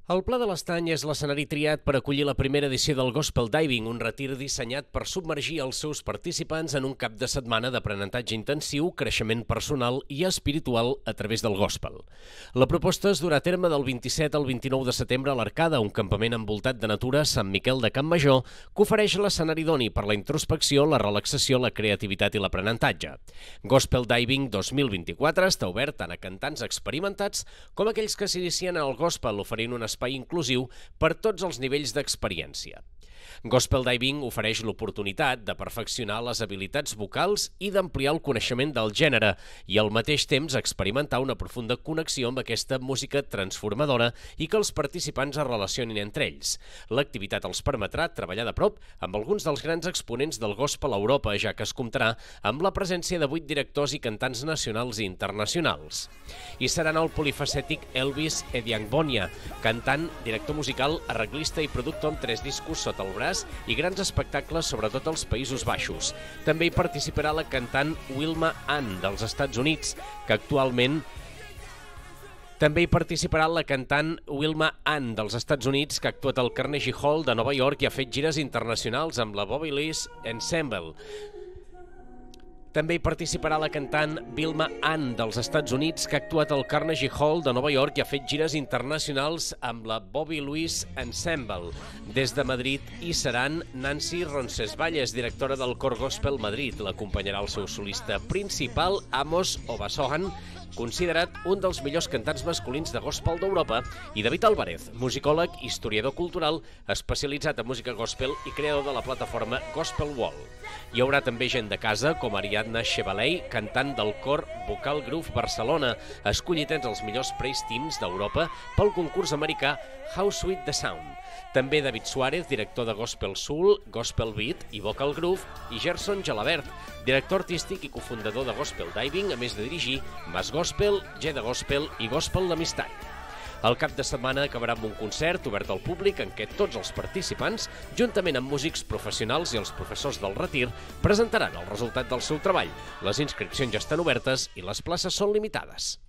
El Pla de l'Estany és l'escenari triat per acollir la primera edició del Gospel Diving, un retir dissenyat per submergir els seus participants en un cap de setmana d'aprenentatge intensiu, creixement personal i espiritual a través del gospel. La proposta es durà a terme del 27 al 29 de setembre a l'Arcada, un campament envoltat de natura a Sant Miquel de Campmajor, que ofereix l'escenari idoni per la introspecció, la relaxació, la creativitat i l'aprenentatge. Gospel Diving 2024 està obert tant a cantants experimentats com aquells que s'inicien en el gospel, oferint un espai inclusiu per tots els nivells d'experiència. Gospel Diving ofereix l'oportunitat de perfeccionar les habilitats vocals i d'ampliar el coneixement del gènere i al mateix temps experimentar una profunda connexió amb aquesta música transformadora i que els participants es relacionin entre ells. L'activitat els permetrà treballar de prop amb alguns dels grans exponents del gospel a Europa, ja que es comptarà amb la presència de 8 directors i cantants nacionals i internacionals. Hi seran el polifacètic Elvis Ediangbonia, cantant, director musical, arreglista i productor amb 3 discos sota el braç i grans espectacles sobretot als Països Baixos. També hi participarà la cantant Wilma Ann dels Estats Units, que actualment ha actuat al Carnegie Hall de Nova York i ha fet gires internacionals amb la Bobby Lee's Ensemble. També hi participarà la cantant Wilma Ann dels Estats Units, que ha actuat al Carnegie Hall de Nova York i ha fet gires internacionals amb la Bobby Lee's Ensemble. Des de Madrid hi seran Nancy Roncesvalles, directora del Cor Gospel Madrid. L'acompanyarà el seu solista principal, Amos Obasohan, considerat un dels millors cantants masculins de gospel d'Europa, i David Álvarez, musicòleg, historiador cultural, especialitzat en música gospel i creador de la plataforma Gospel Wall. Hi haurà també gent de casa, com Ariadna Chevaley, cantant del cor Vocal Groove Barcelona, escollit entre els millors praise teams d'Europa pel concurs americà How Sweet the Sound. També David Suárez, director de Gospel Soul, Gospel Beat i Vocal Groove, i Gerson Gelabert, director artístic i cofundador de Gospel Diving, a més de dirigir Mas Gospel, G de Gospel i Gospel d'Amistat. El cap de setmana acabarà amb un concert obert al públic en què tots els participants, juntament amb músics professionals i els professors del retir, presentaran el resultat del seu treball. Les inscripcions ja estan obertes i les places són limitades.